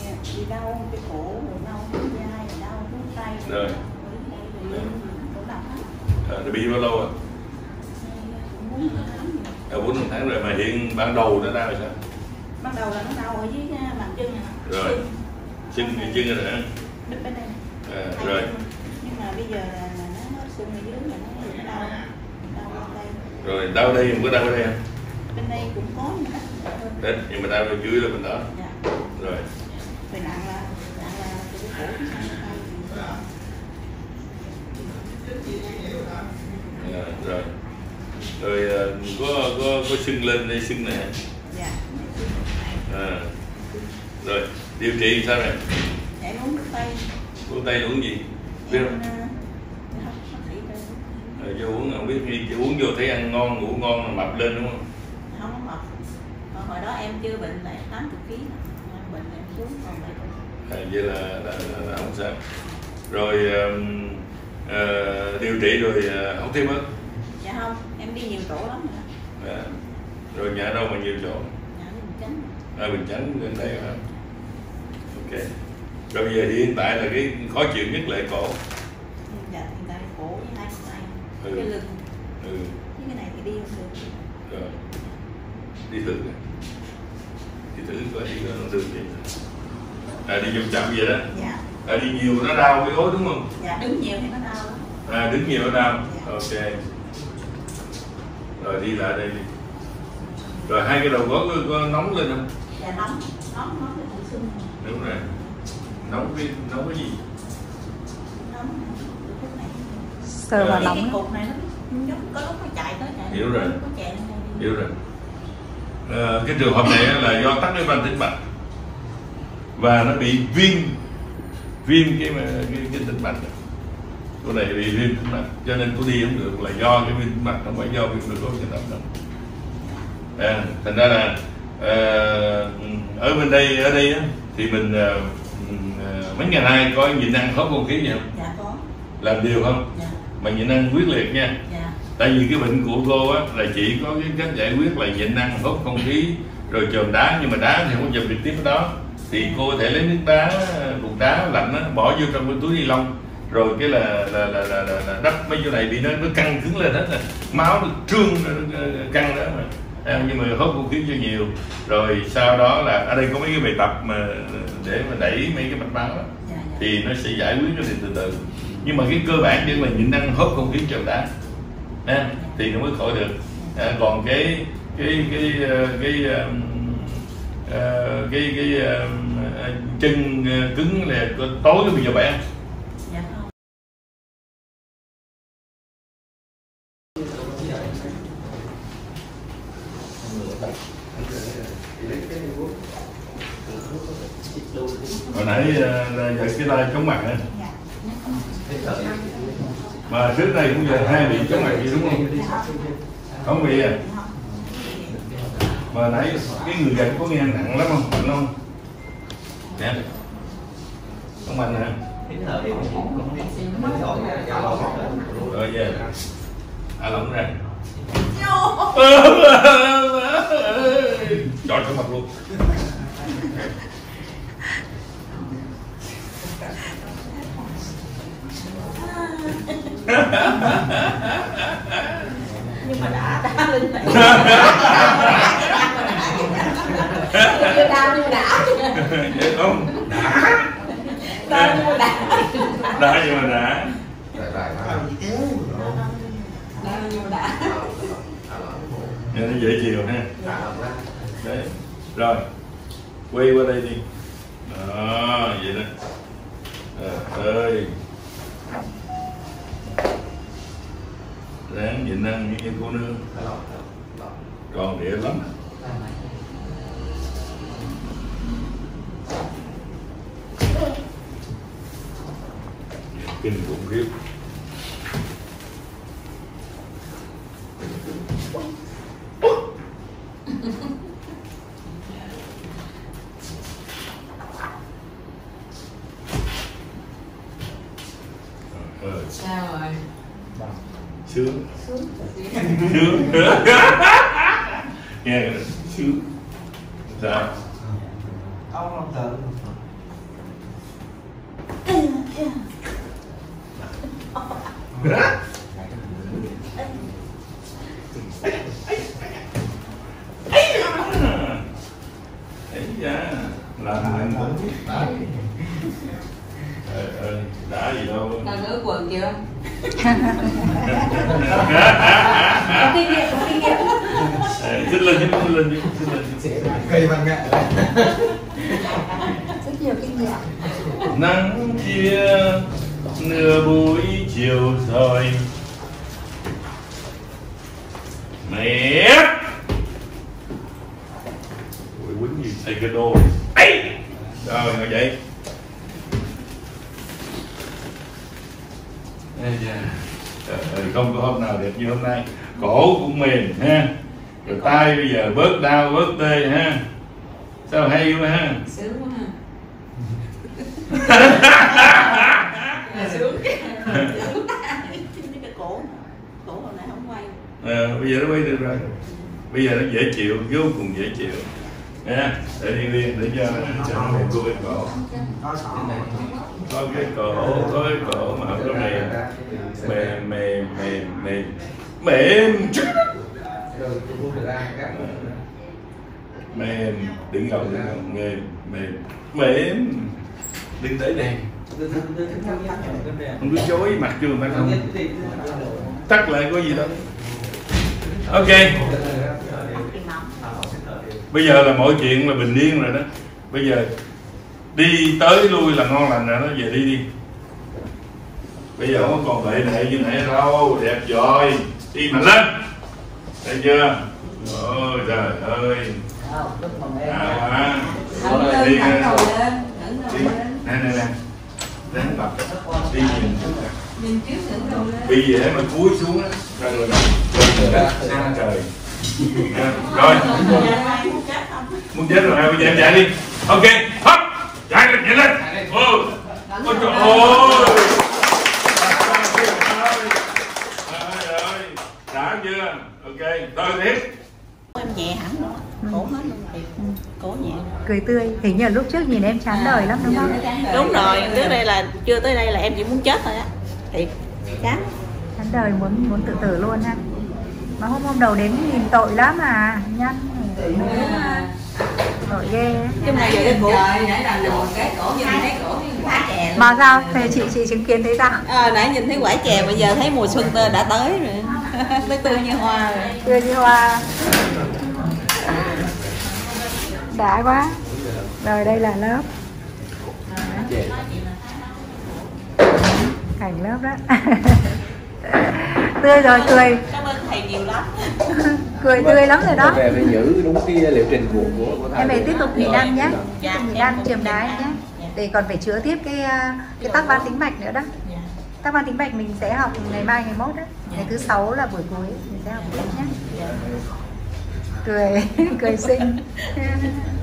bị đau cái cổ, rồi đau cái vai, rồi đau cái tay. Rồi. Nó bị bao lâu rồi? 4 tháng rồi, mà hiện ban đầu nó đau rồi sao? Ban đầu là nó đau ở dưới bàn chân này. Rồi. Chân rồi hả? Bên đây. Rồi. Nhưng mà bây giờ là nó sưng ở dưới là nó đau đây. Rồi đau đây, không có đau ở đây không? Bên đây cũng có nhưng mà Đấy, nhưng mà đau ở dưới là bên đó. Dạ. Rồi. Rồi nặng là cái cổ cái Rồi. Rồi có sưng lên đây, sưng này. Dạ. Rồi điều trị sao này? Dạ uống thuốc tây. Thuốc tây uống gì? Biết không? Cho uống không biết khi uống vô thấy ăn ngon, ngủ ngon là mập lên đúng không? Không có mập. Hồi đó em chưa bệnh lại 80 kg, bệnh em xuống còn lại. Vậy là không sao. Rồi điều trị rồi không thêm hết? Dạ không, em đi nhiều chỗ lắm rồi. Rồi nhà đâu mà nhiều chỗ? Nhà ở Bình Chánh. Bình Chánh lên đây hả? Ok. Rồi bây giờ thì hiện tại là cái khó chịu nhất là cổ. Dạ hiện tại cổ với hai tay, cái lưng. Với cái này thì đi không được. Rồi. Đi thử coi đi không được gì. Đi vòng chậm vậy đó. Dạ. Đi nhiều nó đau cái gối đúng không? Dạ đứng nhiều thì nó đau lắm. Đứng nhiều nó đau. Dạ. Ok. Rồi đi lại đây đi. Rồi hai cái đầu gối có nóng lên không? Dạ nóng cái cổ xương. Đúng rồi. Nóng cái gì? Nóng cái này. Sờ vào nóng. Cái cục này nó có lúc nó chạy tới chạy. Hiểu rồi. Có chạy lên đây. Hiểu rồi. Cái trường hợp này là do tắc cái van tĩnh mạch và nó bị viêm cái tĩnh mạch. Cô này bị viêm tĩnh mạch cho nên cô đi không được là do cái viêm tĩnh mạch, không phải do viêm cơ cái động động. Thành ra là ở đây á, thì mình mấy ngày nay có nhịn ăn hớp không khí gì không? Dạ có. Làm điều không? Dạ. Mà nhịn ăn quyết liệt nha. Dạ. Tại vì cái bệnh của cô á là chỉ có cái cách giải quyết là nhịn ăn hút không khí rồi chườm đá, nhưng mà đá thì không dập trực tiếp ở đó, thì cô có thể lấy nước đá, cục đá lạnh á, bỏ vô trong cái túi ni lông, rồi cái là đắp mấy chỗ này bị nó căng cứng lên hết rồi, máu nó trương căng đó mà. Nhưng mà hút không khí cho nhiều, rồi sau đó là ở đây có mấy cái bài tập mà để mà đẩy mấy cái mạch máu đó, thì nó sẽ giải quyết cái này từ từ. Nhưng mà cái cơ bản chỉ là nhịn ăn hút không khí chườm đá thì nó mới khỏi được. Còn cái chân cứng là tối bây giờ bạn. Dạ không. Hồi nãy giật cái tay chống mặt á. Mà trước đây cũng giờ hai bị chống mặt gì đúng không? Không bị à? Mà nãy cái người giật có nghe nặng lắm không? Mạnh không? Nè. Không mạnh hả? Rồi về. Lỏng ra. Chọi cái mặt luôn. Nhưng mà đã lên này. Đau nhưng mà đã. Vậy không? Đã. Đau nhưng mà đã. Đã nhưng mà đã. Đau nhưng mà đã. Nghe nó dễ chịu ha. Đấy. Rồi. Quay qua đây đi. Đó, vậy đó. Ơi. Ráng nhịn ăn như cô nương. Còn địa lắm. Kinh khủng khiếp. Sao rồi? Sướng. Sướng. Nghe sướng. Sao? Ông tự Ấy da, làm mình cũng biết đã. Đã gì đâu. Đang nửa quần kìa. Có kinh nghiệm, có kinh nghiệm. Xin lên chứ. Cây văn nghệ. Rất nhiều kinh nghiệm. Nắng chia nửa buổi chiều rồi. Mẹ. Ui quýnh gì thầy cái đô. Ấy. Rồi ngồi dậy. Ê da. Trời ơi, không có hôm nào đẹp như hôm nay. Cổ cũng mềm ha. Rồi tay bây giờ bớt đau bớt tê ha. Sao hay quá ha. Sướng quá ha. Sướng cái cổ hồi nãy không quay. Bây giờ nó quay được rồi. Bây giờ nó dễ chịu, vô cùng dễ chịu nha. Để đi riêng để cho nó mềm cô cái cổ. Có cái cổ mà cái này mềm đừng gầu mềm đừng tới đèn không cứ chối mặt chưa phải không tắt lại có gì đâu. Ok, bây giờ là mọi chuyện là bình yên rồi đó. Bây giờ đi tới lui là ngon lành rồi đó, về đi. Bây giờ không còn bệ nệ như nãy đâu, đẹp rồi, đi mà lên, thấy chưa? Ôi trời ơi, đi nè, đánh bật, đi Nhìn trước thử đầu lên. bây giờ mà cúi xuống á, rồi sang trời. Rồi, muốn chết rồi, bây giờ em chạy đi. Ok, hop, chạy lên, ôi trời ơi. Đã chưa? Ok, rồi tiếp. Em nhẹ hẳn luôn, cổ hết luôn thiệt, cổ nhẹ. Cười tươi, hình như lúc trước nhìn em chán đời lắm đúng không? Đúng rồi, trước đây là chưa tới đây là em chỉ muốn chết thôi á, thiệt chán. Chán đời muốn tự tử luôn ha. Mà hôm đầu đến nhìn tội lắm à, nhăn tội ghê. Chứ mà giờ cái cổ nãy là một cái cổ như cái cổ quả chè. Mà sao? Thì chị chứng kiến thấy sao? Nãy nhìn thấy quả chè, bây giờ thấy mùa xuân đã tới rồi. Tới tươi như hoa rồi. Tươi như hoa. Đã quá. Rồi đây là lớp. Cảnh lớp đó. Tươi rồi, cười. Cảm ơn thầy nhiều lắm. Cười tươi lắm rồi đó. Về phải giữ đúng cái liệu trình của thầy. Em phải tiếp tục nghỉ năm nhé. Dạ, Nghỉ năm trường đá nhé. Để còn phải chữa tiếp cái tắc van tĩnh mạch nữa đó. Tắc van tĩnh mạch mình sẽ học ngày mai ngày mốt đó. Ngày thứ 6 là buổi cuối mình sẽ học tiếp nhé. Cười, cười xinh.